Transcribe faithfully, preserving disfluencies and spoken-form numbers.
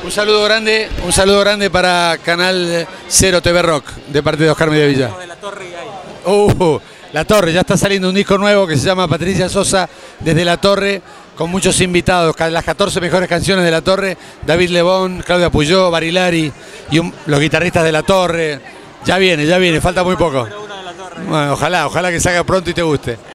Un saludo grande, un saludo grande para Canal Cero T V Rock, de parte de Oscar Mediavilla. De La Torre y ahí. Uh, La Torre, ya está saliendo un disco nuevo que se llama Patricia Sosa desde La Torre, con muchos invitados, las catorce mejores canciones de La Torre, David Lebón, Claudia Puyó, Barilari y un, los guitarristas de La Torre. Ya viene, ya viene, falta muy poco. Bueno, ojalá, ojalá que salga pronto y te guste.